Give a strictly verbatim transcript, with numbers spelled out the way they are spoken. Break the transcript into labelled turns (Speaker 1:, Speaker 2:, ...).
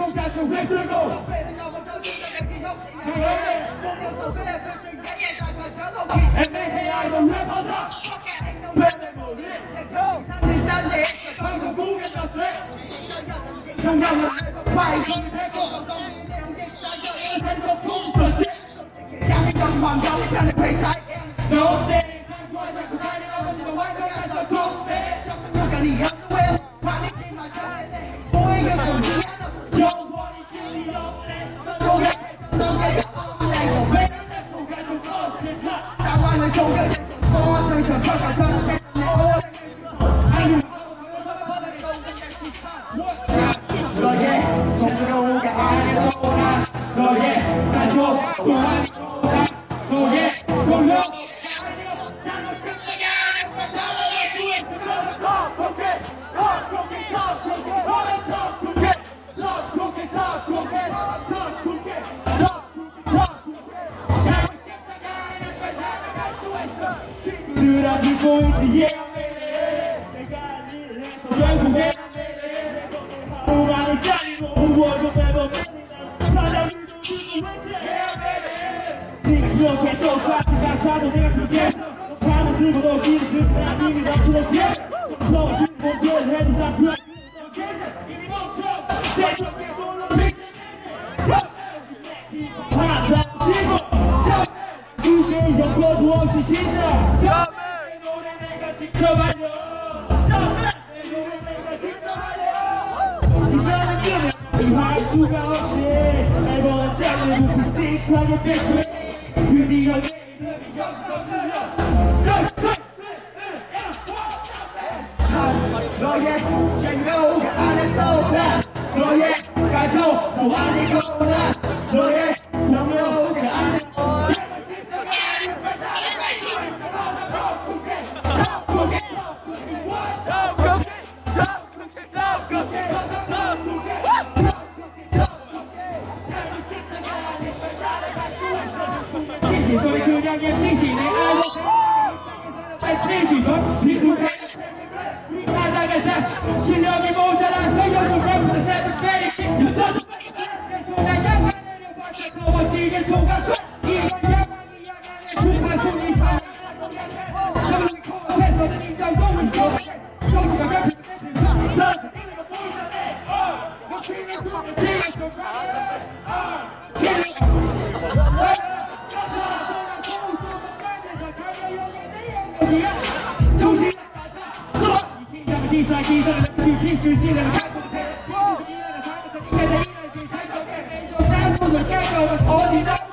Speaker 1: 用下就会自动。And they say I don't rap on top. Better know this. 방송 공개다 돼. 영향을 많이 전입했고. 생각 풍선지. 장점만 가득한 회사. 너 때린 상처에 자꾸 달려가면서 완벽한 선배. 적성적간이 연구해. 많이 지만 전에 보이게 좀 미안해. 영원히 신이 없네. 너가 해줬던 게 내가 왜 내 포가 좀 어색하. 자만을 공격해. 포텐션 평가 전에 내 오래. 아니 너의 즐거움과 아름다운 너의 가족 또한 너의 동료 누라기 보이지 내가 일해서 결국에 오만을 짜리로 우월도 매번 사장님도 네 기억에 똑같은 가사도 내가 쓰겠어 밤을 쓰고도 길을 쓰지만 이미 넘치는 게 서울 뒷봉길 해도 다 풀어 이미 멈춰 세척에 놀러 믹스 하나 치고 두개의 연고도 없이 시작 내 노래 내가 직접 알려 내 노래 내가 직접 알려 시간을 끄면 할 수가 없지 앨범은 짱으로 굵직하게 배치 드디어 내 이름이 여기서 들려 너의 친구가 아니었나 너의 가족도 아니구나 너의 동료가 아니었나 저리 그냥 엔시지 내 알고 엔시지 건 지구대 하나가 다 실력이 모자라서 여기 래퍼는 세븐 페리시 유서도 내 손에 양말 내려봐서 멋지게 조각도 이건 야망이 야망의 주사 손이 다 나만 코앞에서는 인정도 있고 정치가 몇 편 정치서 조심 기사 기사를 지킬 그 시대를 가지고 대해 일하는 삶에서 인간의 일하는 삶 속에 내 인정 짠 손을 깨고 어디다